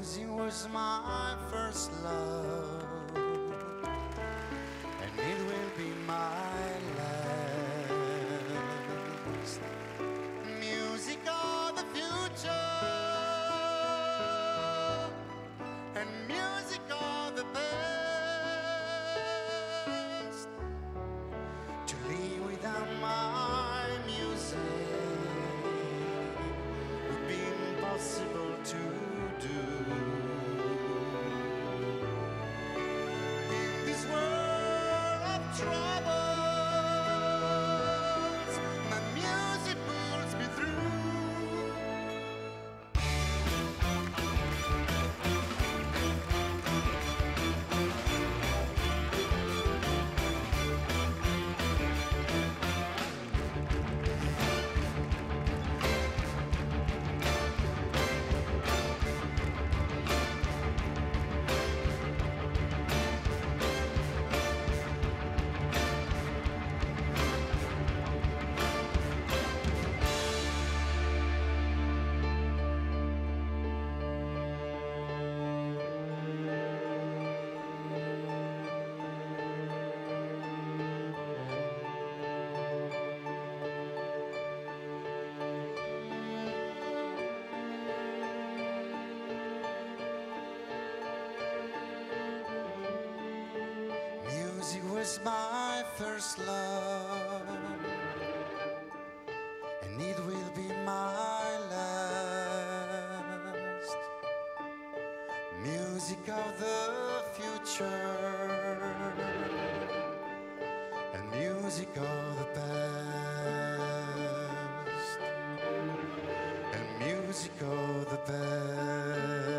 Music was my first love, and it will be my last. Music of the future, and music of the past. To live without my music would be impossible to do. In this world of troubles, my music pulls me through. Music was my first love, and it will be my last. Music of the future, and music of the past, and music of the past.